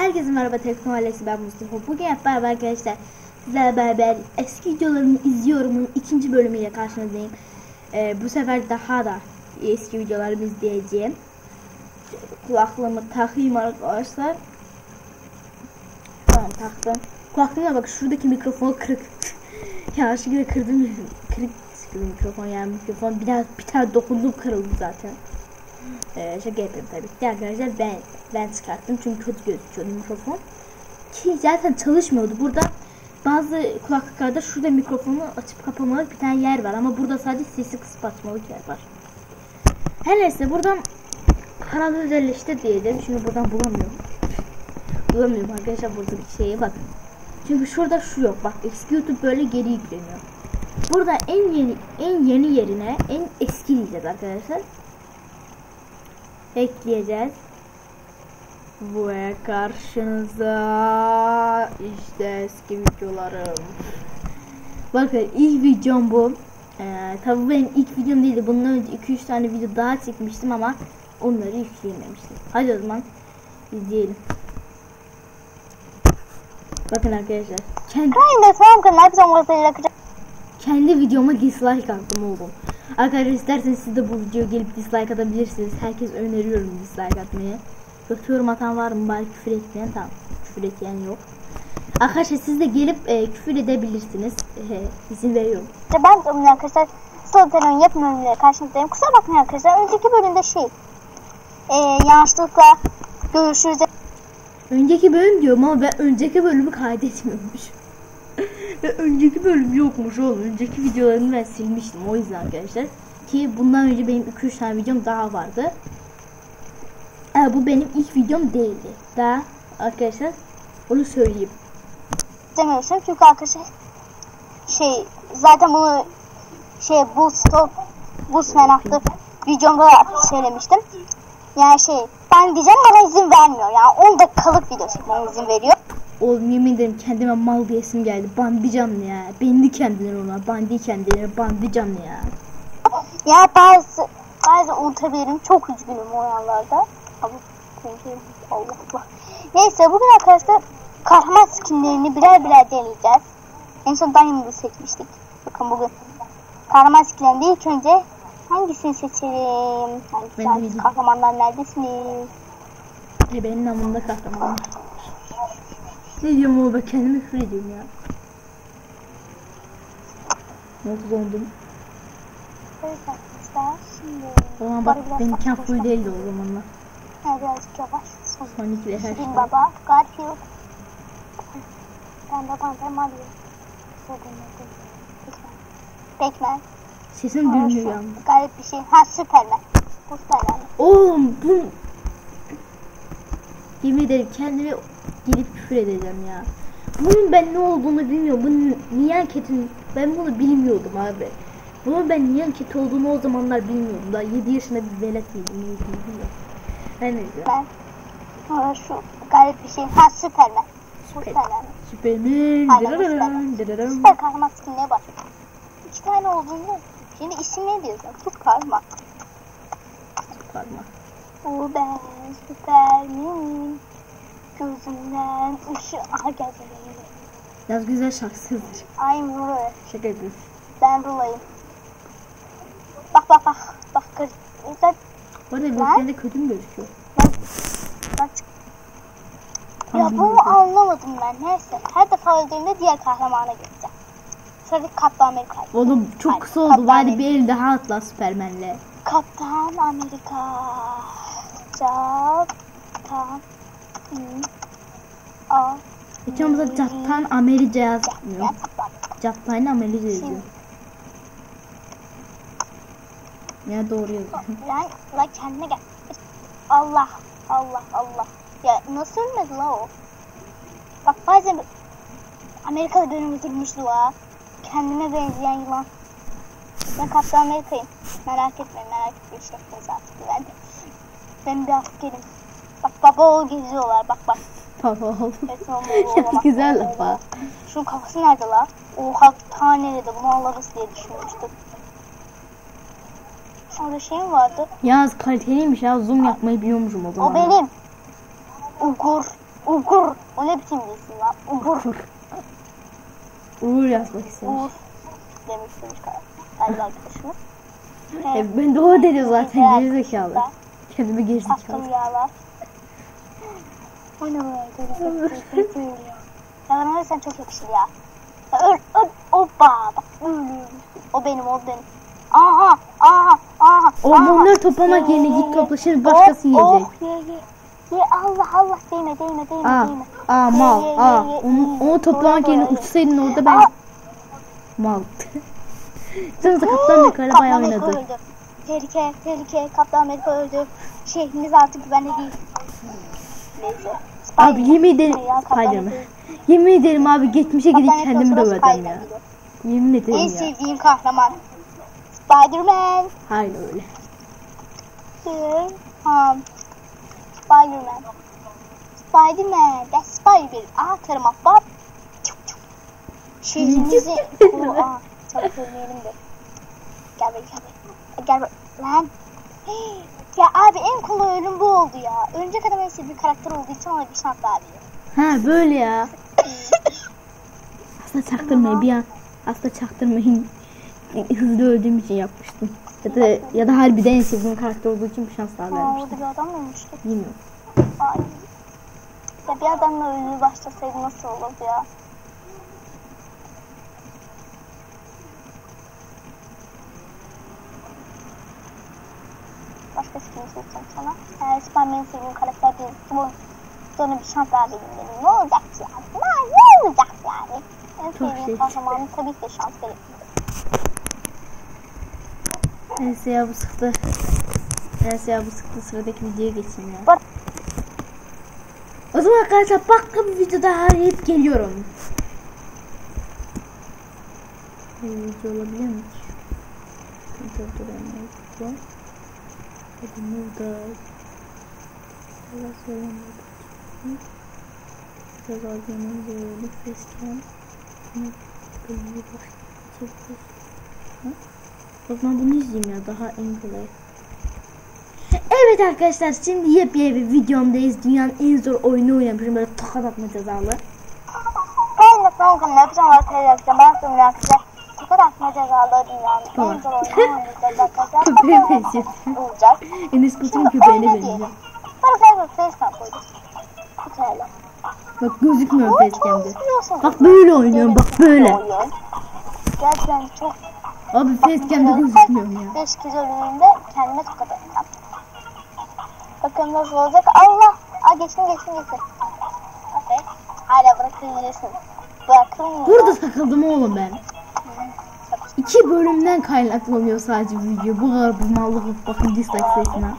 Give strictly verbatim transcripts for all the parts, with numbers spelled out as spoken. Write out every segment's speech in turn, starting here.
Herkese merhaba, Tekno Ailesi, ben Mustafa. Bugün hep beraber arkadaşlar sizlerle beraber eski videolarımı izliyorumun ikinci bölümüyle karşınızdayım. Ee, bu sefer daha da eski videolarımı izleyeceğim. Kulaklığımı takayım arkadaşlar. Tamam, taktım. Kulaklığına bak, şuradaki mikrofonu kırık. Yanlışlıkla kırdım, kırık mikrofon, yani mikrofon biraz bir tane dokundum, kırıldı zaten. Ee, şaka yapıyorum tabii ki arkadaşlar, ben ben çıkarttım çünkü kötü gözüküyordu mikrofon ki zaten çalışmıyordu. Burada bazı kulaklıklarda şurada mikrofonu açıp kapamalık bir tane yer var ama burada sadece sesi kısıp açmalık yer var. Her neyse, buradan kanal özelleştir diyelim. Şimdi buradan bulamıyorum bulamıyorum arkadaşlar burada bir şeye bak, çünkü şurada şu yok, bak eski YouTube böyle geri yükleniyor. Burada en yeni en yeni yerine en eski diyeceğiz arkadaşlar. Ekleyeceğiz. Buraya karşınıza işte eski videolarım. Bakın ilk videom bu. Ee, tabii benim ilk videom değildi. Bundan önce iki üç tane video daha çekmiştim ama onları yükleyememiştim. Hadi o zaman izleyelim. Bakın arkadaşlar. Kendi, kendi videoma dislike attım oğlum. Arkadaşlar isterseniz siz de bu videoya gelip dislike atabilirsiniz. Herkes öneriyorum dislike atmayı. Kötü yorum atan var mı? Bari küfür etmeyen, tamam. Küfür etmeyen yok. Arkadaşlar siz de gelip e, küfür edebilirsiniz. E, izin veriyorum. Ben de arkadaşlar Storytel'in yapım bölümüne karşınızdayım. Kusura bakmayın arkadaşlar. Önceki bölümde şey e, yanlışlıkla görüşürüz. Önceki bölüm diyorum ama ben önceki bölümü kaydetmiyormuş. Ve önceki bölüm yokmuş oğlum. Önceki videolarını ben silmiştim o yüzden arkadaşlar. Ki bundan önce benim iki üç tane videom daha vardı. Ee, bu benim ilk videom değildi. Daha arkadaşlar onu söyleyeyim. Demiyorsun çünkü arkadaşlar şey zaten bunu şey bu stop bu smenaklı videomda söylemiştim. Yani şey ben diyeceğim bana izin vermiyor. Yani on dakikalık video çekmeme izin veriyor. Oğlum yemin ederim kendime mal diyesim geldi. Bandicam ya. Bendi kendine ona. Bandi kendine. Bandicam ya. Ya bazı bazı unutabilirim. Çok üzgünüm o yanlarda. Allah Allah. Neyse bugün arkadaşlar kahraman skinlerini birer birer deneyeceğiz. En son Diamond'ı seçmiştik. Bakın bugün kahraman skinlerinde ilk önce hangisini seçelim? Hangisi? Kahramanlar neredesiniz? E benim namımda kahraman. Ne diyorum oğlum, ben kendime küfür ediyorum ya. Nasıl dondum? Evet arkadaşlar şimdi. O zaman bak benimken full değildi o zamanlar. Ha, birazcık yavaş. Sonic ve her şey. Baba, Garfield. Ben de Panter Mario. Pac-Man. Sesim duymuyor yalnız. Garip bir şey. Ha, Superman. Bu Superman. Oğlum bu... Yemin ederim kendime gidip küfür edeceğim ya. Bunun ben ne olduğunu bilmiyorum. Bunun niye ketin, ben bunu bilmiyordum abi. Bunun ben niye kötü olduğunu o zamanlar bilmiyordum. Daha yedi yaşında bir velet miydim? Bilmiyorum. Ben ne diyorum? Ben şu garip bir şey. Ha, Superman. Superman. Superman. Süper kahraman skinliğe başlıyor. İki tane olduğunu şimdi isim ne diyorsun? Süperman. Süperman. O ben Süperman. Gözümden ışığı. Aha geldi. Biraz güzel şarkısıdır. I'm Rula. Şaka yapıyorsun. Ben Rula'yım. Bak bak bak. Bak kır. Güzel. Bu arada gözlerinde kötü mü gözüküyor? Bak. Ya bunu anlamadım ben. Neyse. Her defa öldüğümde diğer kahramana gideceğim. Şöyle Kaptan Amerika. Oğlum çok Hayır, kısa oldu. Bari bir el daha atla Süpermen'le. Kaptan Amerika. Captan. A. Geçen mesela Captan Amerika yazmıyor. Captan Amerika yazıyor. Ya doğru yazıyor. Lan, lan kendine gel. Allah, Allah, Allah. Ya nasıl ölmedi la o? Bak bazen Amerika'da beni öldürmüştü ha. Kendime benzeyen yılan. Ben Kaptan Amerika'yım. Merak etmeyin, merak etmeyin. Şey zaten ben de. Ben bir askerim. Bak baba oğul geziyorlar, bak bak. Baba oğul. Çok güzel laf ha. Şunun kafası nerede la? Oha taneli de bunu alırız diye düşünmüştüm. Orada şey mi vardı? Yaz kaliteliymiş ya, zoom yapmayı biliyormuşum o zaman. O benim. Ugur. Uğur. O ne biçim bir isim lan? Uğur. Uğur yazmak istemiş. Uğur. Demek istemiş galiba arkadaşımız. E, ben de o dedi zaten gerizekalı. Kendimi gerizekalı. Taktım yağlar. O ne böyle? Ya sen çok yakışır ya. Öl, öl, hoppa. Bak öyle. O benim, o benim. Aha, aha, aha. O bunları toplamak yerine git topla, şimdi başkası oh, yiyecek. Oh, ye, ye. Ye Allah Allah, değme, değme, değme, Aa, değme. aa mal, Ye, ye, aa. ye, ye. Onu, onu toplamak yerine uçsaydın orada ben... Aa. Mal. Canımda Kaptan Amerika'yla bayağı Kaptan Amerika oynadı. öldü. Tehlike, tehlike. Kaptan Amerika öldü. Şehrimiz artık güvenli değil. Neyse. Abi yemin ederim Spiderman. Yemin ederim abi geçmişe gidip Kaptan kendimi Amerika döverdim ya. Spiderman. Yemin ederim En ya. sevdiğim kahraman. Spiderman. Hayır öyle. Ha. Spiderman. Spiderman. That's Spider. Aa tarıma bak. Şehrimizi... Aa çabuk ölmeyelim de. Gel be gel be. Gel be. Lan. Ya abi en kolay ölüm bu oldu ya. Örümcek Adam en sevdiğim karakter olduğu için ona bir şans daha veriyor. Ha böyle ya. Aslında çaktırmayın bir an. Aslında çaktırmayın. Hızlı öldüğüm için yapmıştım. Ya da ya da harbiden en sevdiğim karakter olduğu için bir şans daha Aa, vermiştim. orada bir adam mı ölmüştü? Bilmiyorum. Ay. Ya bir adamla ölümü başlasaydı nasıl olurdu ya? Başka skin seçeceğim sana. Eğer Spiderman'in sevdiğim karakter değil. Bu sonra bir şans daha vereyim dedim. Ne olacak yani? Ne, ne olacak yani? En sevdiğim kahramanı tabii ki de şans verir. Neyse ya bu sıktı. Neyse ya bu sıktı. Sıradaki videoya geçeyim ya. O zaman arkadaşlar başka bir video daha hep geliyorum. Bir video olabilir mi? Dur dur dur. Hadi burada. Biraz söylemedim. Biraz aldığımız yerleri facecam. Böyle başlayacağız. O zaman bunu izleyeyim ya, daha en kolay. Evet arkadaşlar, şimdi yepyeni bir videomdayız. Dünyanın en zor oyunu oynamışım, böyle tokat atma cezalı. Ben de son gün yapacağım arkadaşlar. Ben sonra arkadaşlar tokat atma cezalı dünyanın en zor oyunu oynayacağız arkadaşlar. Köpeğe benziyor. Olacak. Enes Batur'un köpeğine benziyor. Bana sen facecam koyduk. Kutuayla. Bak gözükmüyor facecam'de. Bak böyle oynuyorum, bak böyle. Gerçekten çok. Abi facecam'de gözükmüyorum ya. beş kez ölümünde kendime tokat atacağım. Bakın nasıl olacak. Allah! Aa geçtim geçtim geçtim. Okay. Hala bırakabilirsin. Bırakılmıyor. Burada takıldım oğlum ben. İki bölümden kaynaklanıyor sadece video. Bu kadar bu mallık, bakın dislike sayısına.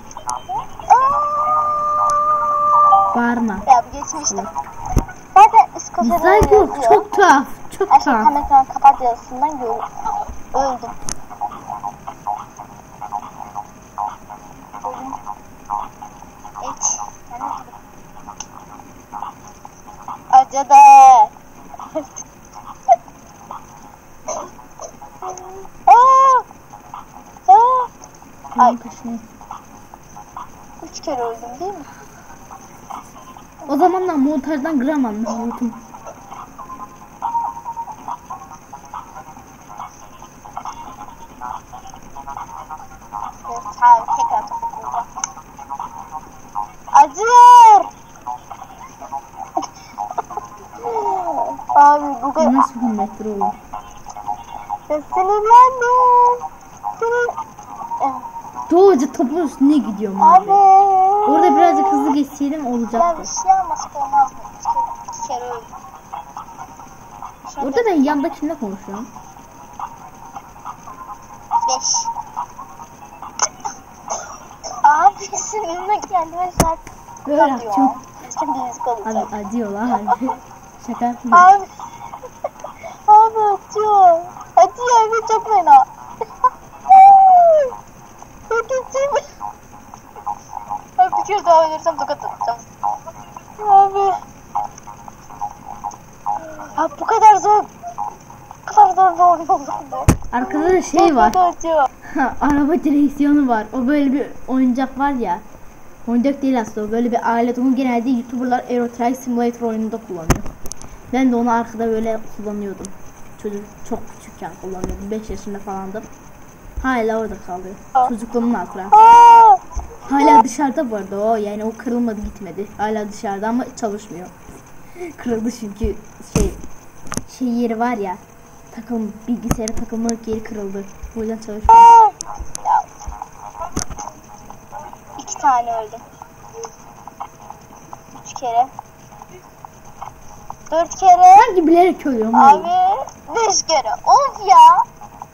Bağırma. Ya bu geçmiştim. Zaten üst kafada Dislike yok, çok tuhaf. Çok tuhaf. tuhaf. Tam ekran kapat yazısından gördüm. Öldüm. Hiç. Acıdı. Aa! Aa! Ay. Üç kere öldüm değil mi? O zamanlar montajdan gram anlamadım. Hayır, tekrar toplayacağım. Acıyor. Abi bu kadar. Nasıl hürmettir oğlum? Sinirlendim. Sinir... Doğruca topun üstüne gidiyorum abi. Abi. Orada birazcık hızlı geçseydim olacaktı. Ya bir şey almasak olmaz mı? İki kere öldüm. Orada ben yandakiyle konuşuyorum. Beş. Abi sinirime kendime şarkı Böyle yapıyor. çok. Şimdi müzik olacak. Abi acıyorlar harbi. Şaka yapma. Abi. Abi acıyor. Acıyor abi çok fena. Çok içim. Abi bir kere daha ölürsem tokat atacağım. Abi. Abi bu kadar zor. Bu kadar zor bir oyun oldu. Arkada da şey var. Çok acıyor. Araba direksiyonu var. O böyle bir oyuncak var ya. Oyuncak değil aslında, böyle bir alet. Onu genelde YouTuber'lar Euro Truck Simulator oyununda kullanıyor. Ben de onu arkada böyle kullanıyordum. Çocuk çok küçükken kullanıyordum. beş yaşında falandım. Hala orada kalıyor. Çocukluğumun hatırası. Hala dışarıda bu arada o, yani o kırılmadı gitmedi. Hala dışarıda ama çalışmıyor. Kırıldı çünkü şey şey yeri var ya, takım bilgisayara takılmalık yeri kırıldı. O yüzden çalışmıyor. İki tane öldüm. Üç kere. Dört kere. Sanki bilerek ölüyorum. Abi beş kere. Of ya.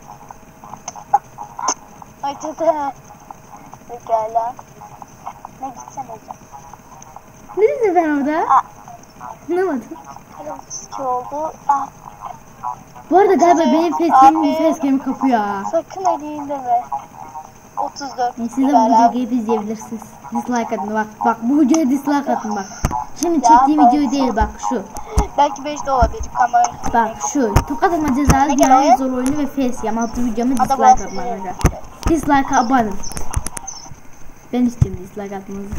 Acıdı. Pekala. Ne gitsen hocam. Ne dedin ben orada? Aa. Anlamadım. İki oldu. Ah. Bu arada galiba benim facecam'im facecam'i kapıyor ha. Sakın eleyim deme. otuz dört. Yani siz de bu videoyu hep izleyebilirsiniz. Dislike atın bak. Bak bu videoya dislike atın bak. Şimdi çektiğim video değil bak şu. Belki beş de olabilir kameranın. Bak şu. Tokat atma cezalı dünyanın zor oyunu ve facecam adlı videomu dislike atın arkadaşlar. Dislike abone. Ben istiyorum dislike atmanızı.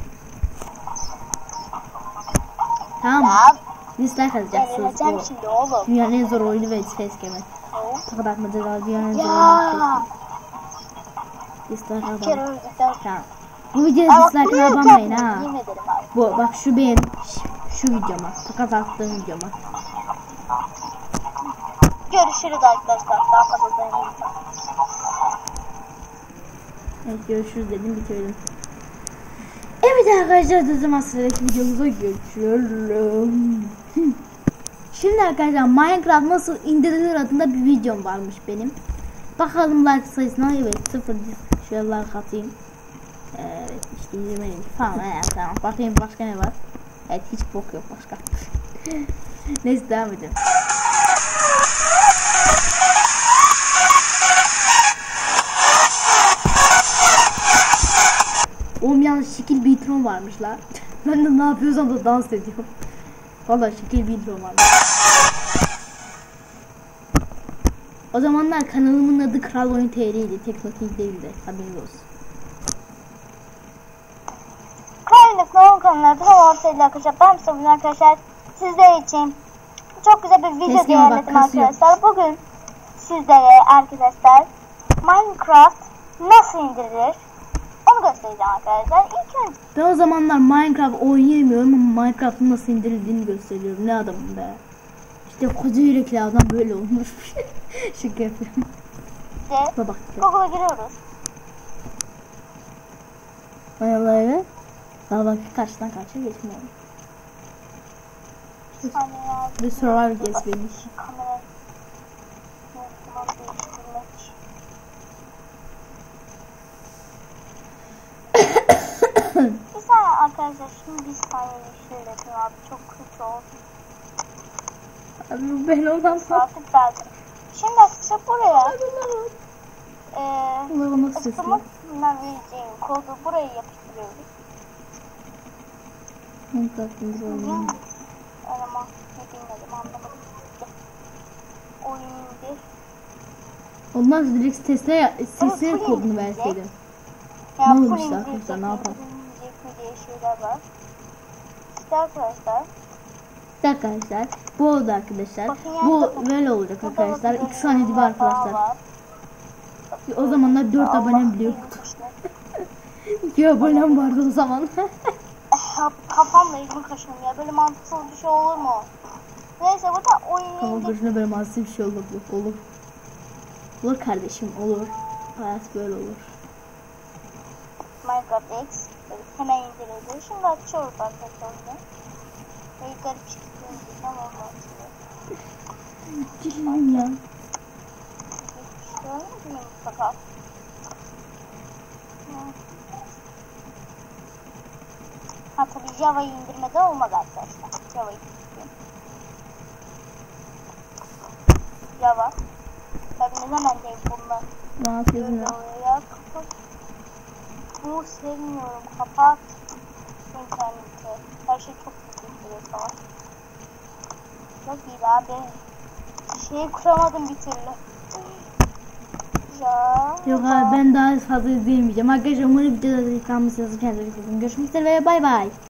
Tamam mı? Dislike atacaksınız. Ben şimdi oğlum. Dünyanın en zor oyunu ve facecam'i. Tokat atma cezalı dünyanın en zor oyunu ve facecam'i. Dislike abone. Tamam. Bu videoya dislike abanmayın ha. Bu bak şu benim şu videoma. Tokat attığım videoma. Görüşürüz arkadaşlar. Daha fazla dayanayım. Evet görüşürüz dedim, bitirdim. Evet arkadaşlar, o zaman sıradaki videomuza geçiyorum. Şimdi arkadaşlar Minecraft nasıl indirilir adında bir videom varmış benim. Bakalım like sayısına. Evet sıfır. Şöyle like atayım. Evet işte izlemeliyim falan. Evet, tamam. Bakayım başka ne var. Evet hiç bok yok başka. Neyse devam edelim. Oğlum yalnız şekil bir intro varmış la. Ben de ne yapıyorsam da dans ediyorum. Valla şekil bir intro varmış. O zamanlar kanalımın adı Kral Oyun T R'ydi. Teknoking değildi. Haberiniz olsun. Krallık Noğun kanalına tamam ortaya arkadaşlar. Ben Mustafa arkadaşlar. Sizler için çok güzel bir video Keskin değerlendirdim bak, kasıyor. arkadaşlar. Bugün sizlere arkadaşlar Minecraft nasıl indirilir onu göstereceğim arkadaşlar. İlk önce Ben o zamanlar Minecraft oynayamıyorum ama Minecraft'ın nasıl indirildiğini gösteriyorum. Ne adamım be. İşte koca yürekli adam böyle olmuş. Şaka yapıyorum. de Bak. Google'a giriyoruz. Ayarları. Daha bak karşıdan karşıya geçmiyorum. Bir saniye ya. Bir survival guess benim. Kamera Tamam, değiştirmek. Bir saniye arkadaşlar, şimdi bir saniye şöyle yapayım abi, çok kötü oldu. Abi ben ondan sonra Artık derdim. Şimdi arkadaşlar buraya eee Ulan nasıl sesli? ısıtma kısmından vereceğim kodu buraya yapıştırıyoruz. Minecraft'ın bir oyunu. Arama ne bilmedim, anlamadım. Oyun indir. Ondan sonra direkt sesle sesle kodunu verseydim. Ya Ne full olmuş indir, arkadaşlar, ne yapalım? indirecek diye şeyler var. İşte arkadaşlar. İşte arkadaşlar bu oldu arkadaşlar. Bakın yan Bu tarafı- böyle olacak burada arkadaşlar. bakın iki saniye gibi daha arkadaşlar. var. O zamanlar dört Allah abonem bile yoktu. bilmişler. iki abonem vardı o zaman. Eh, Kafamla ilgimi kaşınıyor ya, böyle mantıksız bir şey olur mu? Neyse burada oyun Kafam indir. başına böyle masif bir şey olur. Olur. Olur kardeşim olur. Hayat böyle olur. Minecraft X. Evet, hemen indirildi. Şimdi açıyoruz arkadaşlar oyunu. Böyle garip bir şey değil ama olmaz. Cilim ya. Hiçbir şey olmuyor mu mutlaka? Ha tabii Java'yı indirmede olmaz arkadaşlar. Java'yı indirdim. Java. Tabii ne zaman değil bunlar. Ne yapıyorsun Böyle ya? oluyor ya. Kapat. Bunu sevmiyorum. Kapat. İnterneti. Her şey çok kötü duruyor falan. Çok iyi abi. Şeyi kuramadım bir türlü. ya. Yok abi ben daha fazla izleyemeyeceğim. Arkadaşlar umarım videoda kalmışsınız. Kendinize iyi bakın. Görüşmek üzere ve bay bay.